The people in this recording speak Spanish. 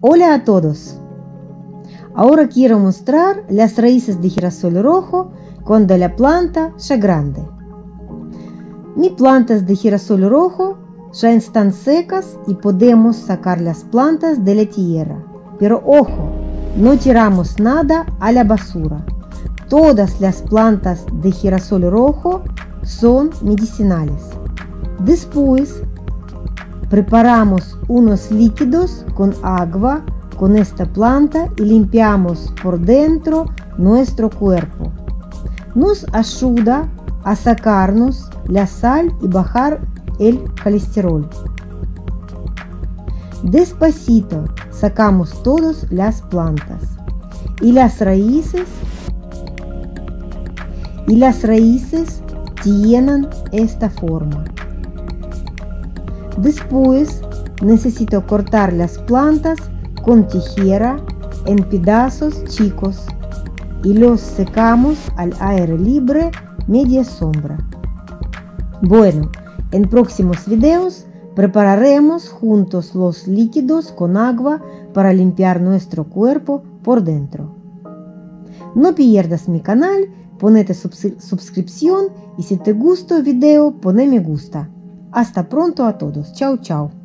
Hola a todos. Ahora quiero mostrar las raíces de girasol rojo cuando la planta ya grande. Mis plantas de girasol rojo ya están secas y podemos sacar las plantas de la tierra. Pero ojo, no tiramos nada a la basura. Todas las plantas de girasol rojo son medicinales. Después preparamos unos líquidos con agua con esta planta y limpiamos por dentro nuestro cuerpo. Nos ayuda a sacarnos la sal y bajar el colesterol. Despacito sacamos todas las plantas y las raíces tienen esta forma. Después necesito cortar las plantas con tijera en pedazos chicos y los secamos al aire libre, media sombra. Bueno, en próximos videos prepararemos juntos los líquidos con agua para limpiar nuestro cuerpo por dentro. No pierdas mi canal, ponete suscripción y si te gustó el video, poné me gusta. Hasta pronto a todos. Chao, chao.